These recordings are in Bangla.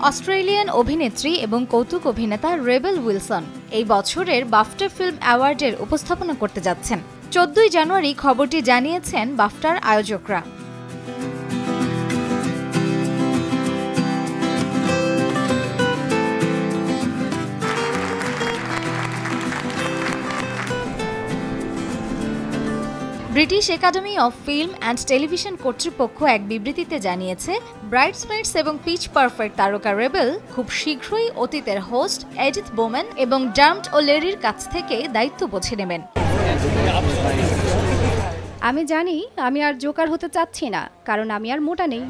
অস্ট্রেলিয়ান অভিনেত্রী এবং কৌতুক অভিনেতা রেবেল উইলসন এই বছরের বাফটা ফিল্ম অ্যাওয়ার্ডের উপস্থাপনা করতে যাচ্ছেন। 14 জানুয়ারি খবরটি জানিয়েছেন বাফটার আয়োজকরা। British academy of film and television কর্তৃপক্ষ এক বিবৃতিতে জানিয়েছে, ব্রাইডসমেডস এবং পিচ পারফেক্ট তারকা রেবেল খুব শীঘ্রই অতীতের হোস্ট এডিথ বোম্যান এবং ডাম্পড ও লেরির কাছ থেকে দায়িত্ব বুঝে নেবেন। আমি জানি আমি আর জোকার হতে চাচ্ছি না, কারণ আমি আর মোটা নেই।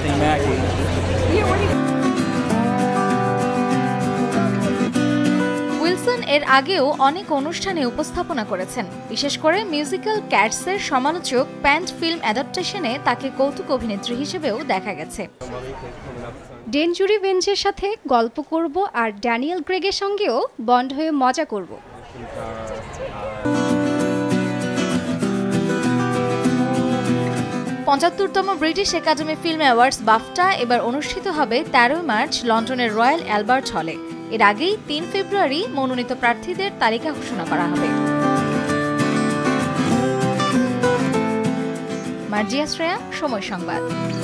উইলসন এর আগেও অনেক অনুষ্ঠানে উপস্থাপনা করেছেন, বিশেষ করে মিউজিক্যাল ক্যাটসের সমালোচক প্যান্ট ফিল্ম অ্যাডাপ্টেশনে তাকে কৌতুক অভিনেত্রী হিসেবেও দেখা গেছে। ডেনজুরি বেঞ্চের সাথে গল্প করব আর ড্যানিয়েল গ্রেগের সঙ্গেও বন্ড হয়ে মজা করব। ৭৫তম British academy film awards BAFTA এবার অনুষ্ঠিত হবে ১৩ মার্চ লন্ডনের রয়্যাল অ্যালবার্ট হলে। এর আগেই ৩ ফেব্রুয়ারি মনোনীত প্রার্থীদের তালিকা ঘোষণা করা হবে। মার্জিয়া শ্রেয়া, সময় সংবাদ।